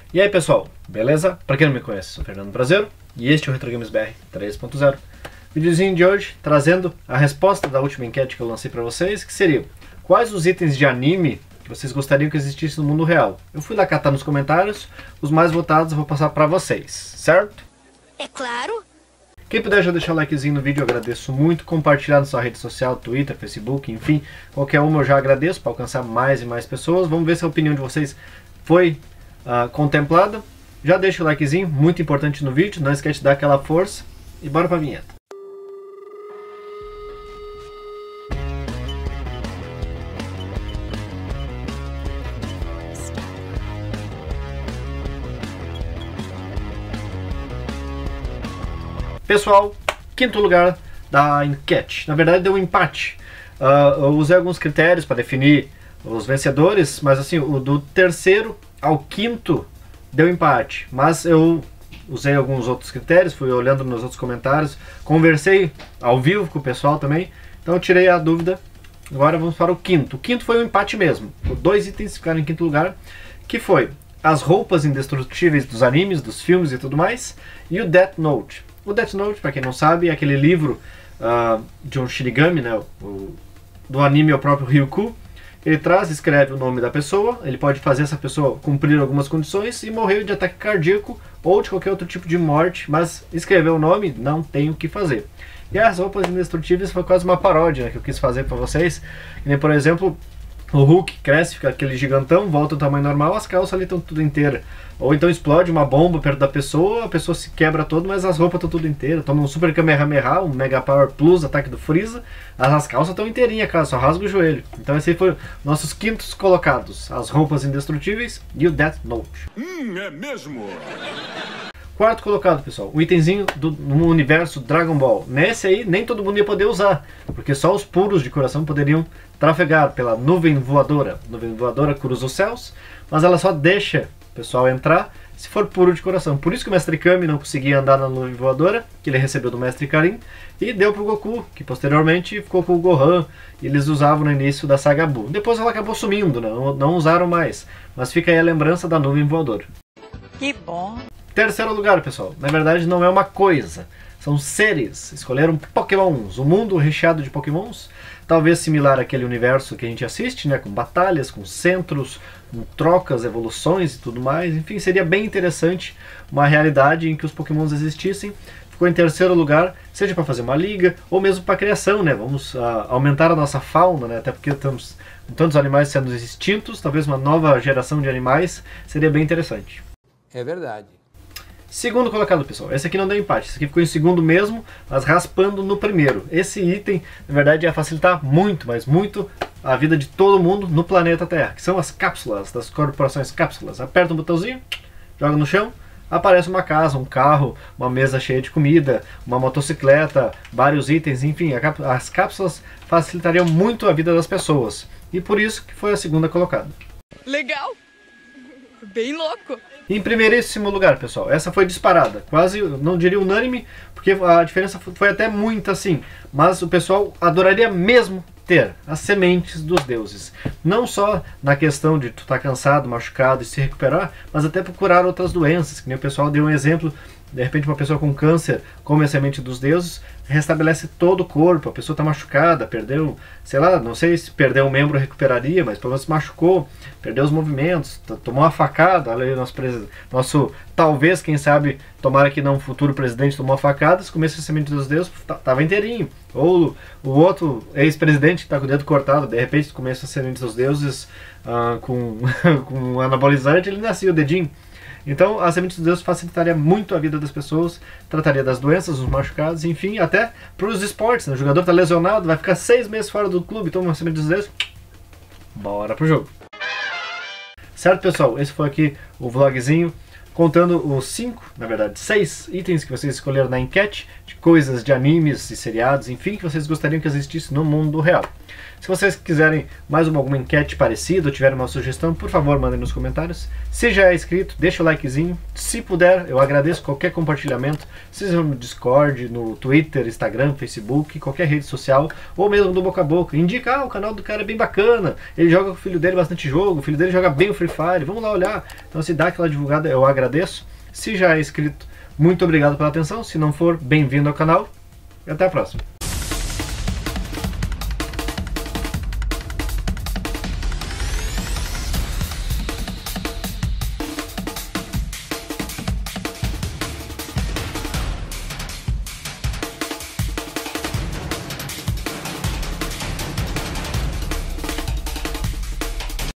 E aí pessoal, beleza? Pra quem não me conhece, sou Fernando Brasileiro e este é o Retro Games BR 3.0. Videozinho de hoje trazendo a resposta da última enquete que eu lancei pra vocês, que seria: quais os itens de anime que vocês gostariam que existisse no mundo real? Eu fui lá catar nos comentários, os mais votados eu vou passar pra vocês, certo? É claro. Quem puder já deixar o likezinho no vídeo, eu agradeço muito. Compartilhar na sua rede social, Twitter, Facebook, enfim, qualquer uma eu já agradeço para alcançar mais e mais pessoas. Vamos ver se a opinião de vocês foi contemplada. Já deixa o likezinho, muito importante no vídeo, não esquece de dar aquela força e bora pra vinheta. Pessoal, quinto lugar da enquete. Na verdade deu um empate. Eu usei alguns critérios para definir os vencedores, mas assim, o do terceiro ao quinto deu empate. Mas eu usei alguns outros critérios, fui olhando nos outros comentários, conversei ao vivo com o pessoal também, então eu tirei a dúvida. Agora vamos para o quinto. O quinto foi um empate mesmo. Dois itens ficaram em quinto lugar, que foi as roupas indestrutíveis dos animes, dos filmes e tudo mais, e o Death Note. O Death Note, para quem não sabe, é aquele livro de um Shinigami, né, do anime, o próprio Ryukou. Ele escreve o nome da pessoa, ele pode fazer essa pessoa cumprir algumas condições e morrer de ataque cardíaco ou de qualquer outro tipo de morte, mas escrever o nome não tem o que fazer. E as roupas indestrutíveis foi quase uma paródia, né, que eu quis fazer para vocês. E, por exemplo, o Hulk cresce, fica aquele gigantão, volta ao tamanho normal, as calças ali estão tudo inteiras. Ou então explode uma bomba perto da pessoa, a pessoa se quebra toda, mas as roupas estão tudo inteiras. Toma um Super Kamehameha, um Mega Power Plus, ataque do Freeza, as calças estão inteirinhas, cara, só rasga o joelho. Então esse aí foi nossos quintos colocados, as roupas indestrutíveis e o Death Note. É mesmo? Quarto colocado, pessoal, o itemzinho no universo Dragon Ball. Nesse aí nem todo mundo ia poder usar, porque só os puros de coração poderiam trafegar pela nuvem voadora. A nuvem voadora cruza os céus, mas ela só deixa o pessoal entrar se for puro de coração. Por isso que o Mestre Kami não conseguia andar na nuvem voadora, que ele recebeu do Mestre Karin, e deu pro Goku, que posteriormente ficou com o Gohan, e eles usavam no início da saga Buu. Depois ela acabou sumindo, não usaram mais, mas fica aí a lembrança da nuvem voadora. Que bom. Terceiro lugar, pessoal, na verdade não é uma coisa, são seres. Escolheram Pokémons, o mundo recheado de Pokémons, talvez similar àquele universo que a gente assiste, né, com batalhas, com centros, com trocas, evoluções e tudo mais. Enfim, seria bem interessante uma realidade em que os Pokémons existissem. Ficou em terceiro lugar, seja para fazer uma liga ou mesmo para criação, né? Vamos aumentar a nossa fauna, né? Até porque estamos com tantos animais sendo extintos, talvez uma nova geração de animais seria bem interessante. É verdade. Segundo colocado, pessoal, esse aqui não deu empate, esse aqui ficou em segundo mesmo, mas raspando no primeiro. Esse item, na verdade, ia facilitar muito, mas muito, a vida de todo mundo no planeta Terra, que são as cápsulas das corporações cápsulas. Aperta um botãozinho, joga no chão, aparece uma casa, um carro, uma mesa cheia de comida, uma motocicleta, vários itens, enfim, as cápsulas facilitariam muito a vida das pessoas. E por isso que foi a segunda colocada. Legal. Bem louco. Em primeiríssimo lugar, pessoal, essa foi disparada, quase, não diria unânime, porque a diferença foi até muita assim, mas o pessoal adoraria mesmo ter as sementes dos deuses. Não só na questão de tu estar cansado, machucado e se recuperar, mas até por curar outras doenças, que nem o pessoal deu um exemplo. De repente uma pessoa com câncer come a semente dos deuses, restabelece todo o corpo, a pessoa está machucada, perdeu, sei lá, não sei se perdeu um membro recuperaria, mas pelo menos se machucou, perdeu os movimentos, tomou uma facada, olha aí nosso talvez, quem sabe, tomara que não um futuro presidente tomou uma facada, se comesse a semente dos deuses, estava inteirinho. Ou o outro ex-presidente que está com o dedo cortado, de repente comesse a semente dos deuses com um anabolizante, ele nascia o dedinho. Então, a semente dos deuses facilitaria muito a vida das pessoas, trataria das doenças, dos machucados, enfim, até para os esportes, né? O jogador está lesionado, vai ficar 6 meses fora do clube, toma uma semente dos deuses, bora pro jogo. Certo, pessoal? Esse foi aqui o vlogzinho contando os 6 itens que vocês escolheram na enquete, de coisas de animes e seriados, enfim, que vocês gostariam que existisse no mundo real. Se vocês quiserem mais alguma enquete parecida ou tiverem uma sugestão, por favor, mandem nos comentários. Se já é inscrito, deixa o likezinho. Se puder, eu agradeço qualquer compartilhamento, seja no Discord, no Twitter, Instagram, Facebook, qualquer rede social, ou mesmo do boca a boca. Indica, o canal do cara é bem bacana, ele joga com o filho dele bastante jogo, o filho dele joga bem o Free Fire, vamos lá olhar. Então se dá aquela divulgada, eu agradeço. Se já é inscrito, muito obrigado pela atenção. Se não for, bem-vindo ao canal e até a próxima.